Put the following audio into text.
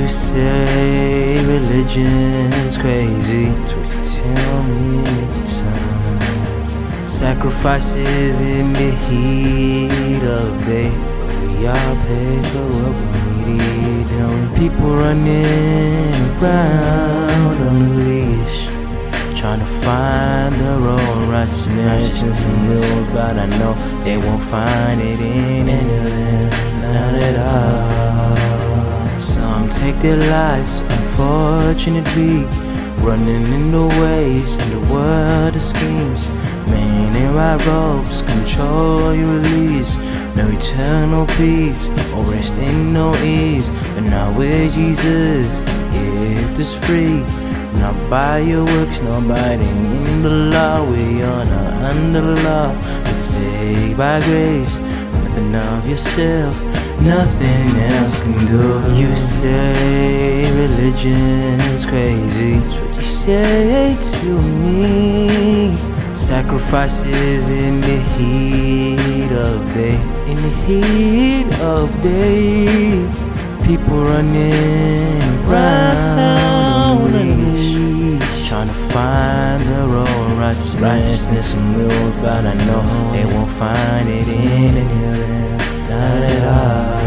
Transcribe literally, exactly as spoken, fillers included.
You say religion's crazy, that's what you tell me every time. Sacrifices in the heat of day, but we all pay for what we need. And people running around on the leash, trying to find their own righteousness in some rules, but I know they won't find it in any of them, not at all. Some take their lives, unfortunately, running in the ways and the world of schemes. Men in white robes control your release. No eternal peace or rest in no ease. But now with Jesus, the gift is free. Not by your works, not abiding in the law. We are not under the law, but saved by grace. Nothing of yourself, nothing else can do. You say religion's crazy, that's what you say to me. Sacrifices in the heat of day, in the heat of day. People running around on the leash, trying to find their own righteousness, righteousness and rules, but I know they won't find it in any of them, not at all.